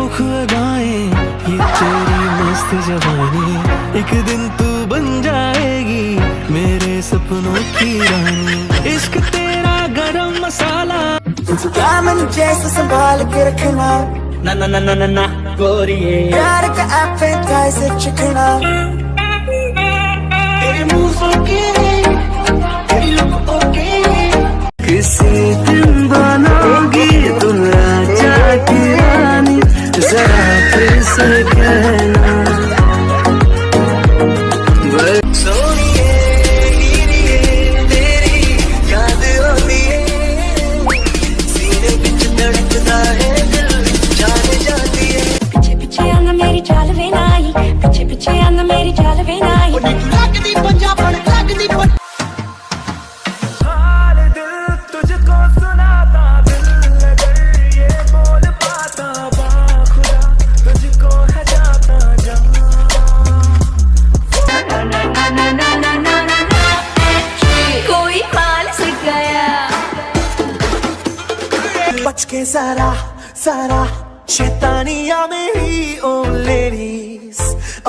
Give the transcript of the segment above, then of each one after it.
बेरुख अदाएं, ये तेरी मस्त जवानी, एक दिन तू बन जाएगी मेरे सपनों की रानी। इश्क तेरा गरम मसाला, दामन जैसे संभाल के रखना, ना ना ना ना ना ना गोरिये, प्यार का एपेटाइजर चिकना। तेरे मूव ओके, तेरी लुक ओके, किसी दिन बनाओगी तुम राजा की रानी, जरा फिर से कहना। सोनिए हीरिए तेरी याद आती है, सीने बिच धड़कता है दिल, जान जाती है। पीछे पीछे आना मेरी चाल वे नाई, पीछे पीछे आना मेरी चाल वे नाई। लगदी पंजाबन लगदी हाल दिल तुझको सुनाता, दिल अगर ये बोल पाता, बाखुदा तुझको है जाता जा। कोई माल सीख गया। बच के सारा सारा शैतानिया मेरी, ओ लेडीज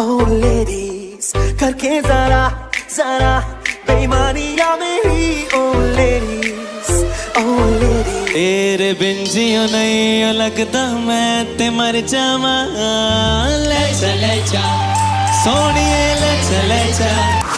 करके जरा जरा बेईमानिया मेरी, ओ लेडीज। तेरे बिन जियो नहीं लगता मैं ते मर जावा, ले चले जा सोनिए ले चले जा।